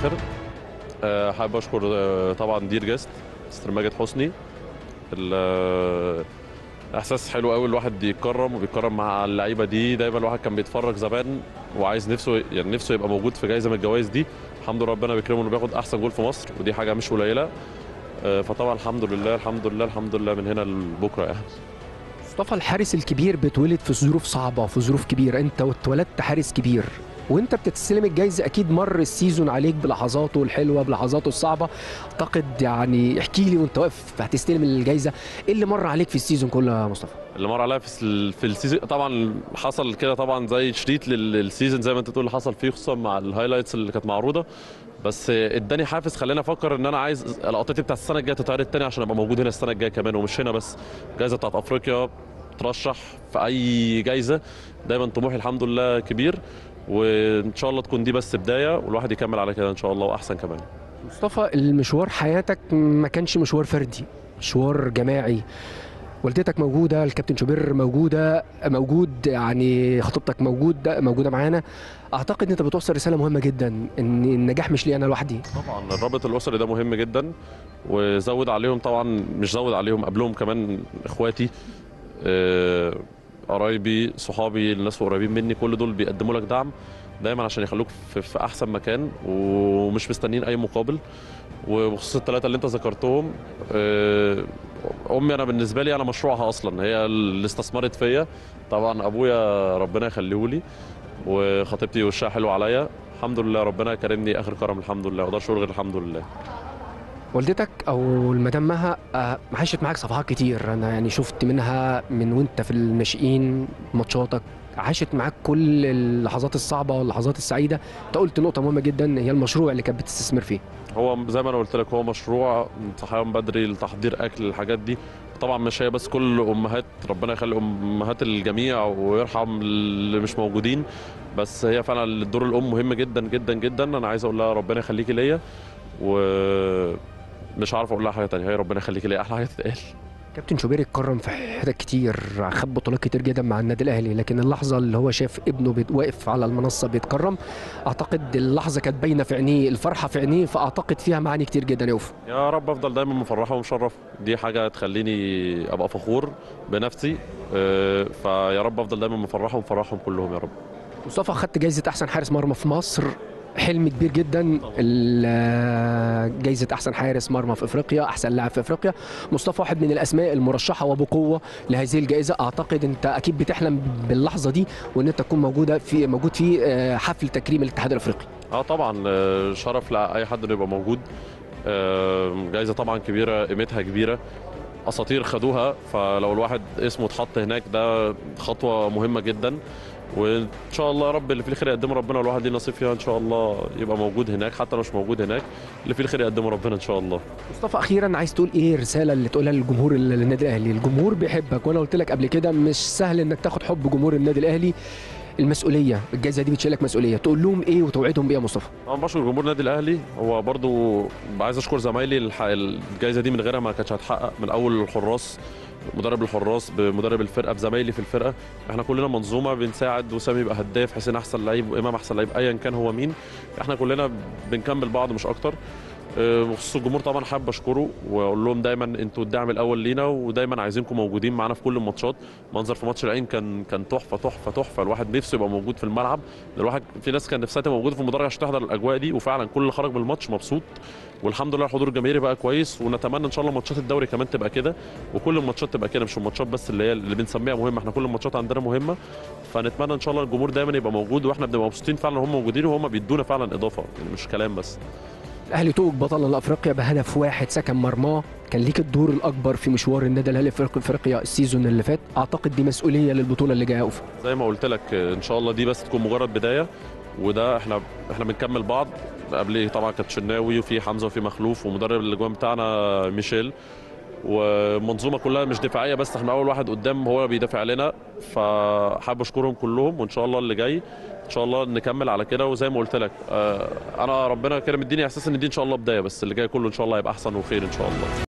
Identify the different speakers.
Speaker 1: الاخر. حابب اشكر طبعا دير جاست مستر ماجد حسني. احساس حلو قوي الواحد يتكرم وبيتكرم مع اللعيبه دي. دايما الواحد كان بيتفرج زمان وعايز نفسه يبقى موجود في جايزه من الجوائز دي. الحمد لله ربنا بيكرمه انه بياخد احسن جول في مصر، ودي حاجه مش قليله. فطبعا الحمد لله الحمد لله الحمد لله من هنا لبكره يعني.
Speaker 2: مصطفى، الحارس الكبير بيتولد في ظروف صعبه وفي ظروف كبيره، انت اتولدت حارس كبير وانت بتستلم الجايزه، اكيد مر السيزون عليك بلحظاته الحلوه بلحظاته الصعبه. اعتقد يعني احكي لي وانت واقف هتستلم الجايزه، ايه اللي مر عليك في السيزون كله يا مصطفى؟
Speaker 1: اللي مر عليا في السيزون طبعا حصل كده طبعا زي شريط للسيزون زي ما انت بتقول اللي حصل فيه، خصوصا مع الهايلايتس اللي كانت معروضه. بس اداني حافز خلاني افكر ان انا عايز لقطتي بتاعت السنه الجايه تتعرض تاني عشان ابقى موجود هنا السنه الجايه كمان، ومش هنا بس. الجائزه بتاعت افريقيا ترشح في اي جائزه، دايما طموحي الحمد لله كبير، وان شاء الله تكون دي بس بدايه والواحد يكمل على كده ان شاء الله واحسن كمان.
Speaker 2: مصطفى، المشوار حياتك ما كانش مشوار فردي، مشوار جماعي. والدتك موجوده، الكابتن شوبير موجود، يعني خطيبتك موجوده معانا. اعتقد ان انت بتوصل رساله مهمه جدا ان النجاح مش لي انا لوحدي.
Speaker 1: طبعا الرابط الاسري ده مهم جدا، وزود عليهم طبعا، مش زود عليهم قبلهم كمان اخواتي، قرايبي، صحابي، الناس قريبين مني، كل دول بيقدموا لك دعم دايما عشان يخلوك في احسن مكان ومش مستنيين اي مقابل. وبخصوص الثلاثه اللي انت ذكرتهم، امي انا بالنسبه لي انا مشروعها اصلا، هي اللي استثمرت فيا. طبعا ابويا ربنا يخليه لي، وخطيبتي وشها حلو عليا الحمد لله، ربنا كرمني اخر كرم الحمد لله، ما اقدرش اقول غير الحمد لله.
Speaker 2: والدتك او المدام مها عاشت معاك صفحات كتير، انا يعني شفت منها من وانت في الناشئين ماتشاتك، عاشت معاك كل اللحظات الصعبه واللحظات السعيده. انت قلت نقطه مهمه جدا هي المشروع اللي كانت بتستثمر فيه.
Speaker 1: هو زي ما انا قلت لك، هو مشروع من صحيان بدري لتحضير اكل الحاجات دي. طبعا مش هي بس، كل امهات ربنا يخلي امهات الجميع ويرحم اللي مش موجودين، بس هي فعلا الدور الام مهم جدا جدا جدا. انا عايز اقول لها ربنا يخليكي ليا، ومش عارف اقول لها حاجه ثانيه، هي ربنا يخليكي ليا احلى حاجه تتقال.
Speaker 2: كابتن شوبير اتكرم في حتت كتير، خد بطولات كتير جدا مع النادي الاهلي، لكن اللحظه اللي هو شاف ابنه واقف على المنصه بيتكرم، اعتقد اللحظه كانت باينه في عينيه، الفرحه في عينيه، فاعتقد فيها معاني كتير جدا يا اوف.
Speaker 1: يا رب افضل دايما مفرحه ومشرفه، دي حاجه تخليني ابقى فخور بنفسي. فيا رب افضل دايما مفرحه ومفرحهم كلهم يا رب.
Speaker 2: مصطفى، خدت جايزه احسن حارس مرمى في مصر، حلم كبير جدا. جايزه احسن حارس مرمى في افريقيا، احسن لاعب في افريقيا. مصطفى واحد من الاسماء المرشحه وبقوه لهذه الجائزه، اعتقد انت اكيد بتحلم باللحظه دي وان انت تكون موجود في حفل تكريم الاتحاد الافريقي.
Speaker 1: طبعا شرف لاي حد انه يبقى موجود. جايزه طبعا كبيره، قيمتها كبيره، اساطير خدوها، فلو الواحد اسمه اتحط هناك ده خطوه مهمه جدا. وان شاء الله يا رب اللي فيه الخير يقدمه ربنا، والواحد ليه نصيب فيها ان شاء الله يبقى موجود هناك، حتى لو مش موجود هناك اللي فيه الخير يقدمه ربنا ان شاء الله.
Speaker 2: مصطفى، اخيرا عايز تقول ايه الرساله اللي تقولها للجمهور النادي الاهلي؟ الجمهور بيحبك، وانا قلت لك قبل كده مش سهل انك تاخد حب جمهور النادي الاهلي. المسؤوليه، الجائزه دي بتشيلك مسؤوليه، تقول لهم ايه وتوعدهم بايه يا مصطفى؟
Speaker 1: انا بشكر جمهور النادي الاهلي، هو برضو عايز اشكر زمايلي، الجائزه دي من غيرها ما كانتش هتحقق، من اول الحراس، مدرب الحراس بمدرب الفرقه بزمايلي في الفرقه، احنا كلنا منظومه بنساعد. وسامي يبقى هداف، حسين احسن لعيب، وامام احسن لعيب، ايا كان هو مين، احنا كلنا بنكمل بعض مش اكتر. بخصوص الجمهور طبعا حابب اشكره واقول لهم دايما انتوا الدعم الاول لينا، ودايما عايزينكم موجودين معانا في كل الماتشات. منظر في ماتش العين كان تحفه تحفه تحفه، الواحد نفسه يبقى موجود في الملعب. الواحد في ناس كان نفسها تبقى موجوده في المدرج عشان تحضر الاجواء دي، وفعلا كل اللي خرج من الماتش مبسوط، والحمد لله الحضور الجماهيري بقى كويس. ونتمنى ان شاء الله ماتشات الدوري كمان تبقى كده، وكل الماتشات تبقى كده، مش الماتشات بس اللي بنسميها مهمه، احنا كل الماتشات عندنا مهمه. فنتمنى ان شاء الله الجمهور دايما يبقى موجود، واحنا بنبقى مبسوطين فعلا هم موجودين، وهم بيدونا فعلا اضافه، يعني مش كلام بس.
Speaker 2: الاهلي توج بطل لافريقيا بهدف واحد سكن مرماه، كان ليك الدور الاكبر في مشوار النادي الاهلي في افريقيا السيزون اللي فات، اعتقد دي مسؤوليه للبطوله اللي جايه. اوف،
Speaker 1: زي ما قلت لك ان شاء الله دي بس تكون مجرد بدايه، وده احنا بنكمل بعض. قبل طبعا كانت شناوي وفي حمزه وفي مخلوف، ومدرب الاجوان بتاعنا ميشيل، ومنظومه كلها مش دفاعيه بس، احنا اول واحد قدام هو بيدافع لنا. فحابب اشكرهم كلهم، وان شاء الله اللي جاي ان شاء الله نكمل على كده. وزي ما قلت لك انا ربنا كرم، اديني احساس ان دي ان شاء الله بدايه، بس اللي جاي كله ان شاء الله هيبقى احسن وخير ان شاء الله.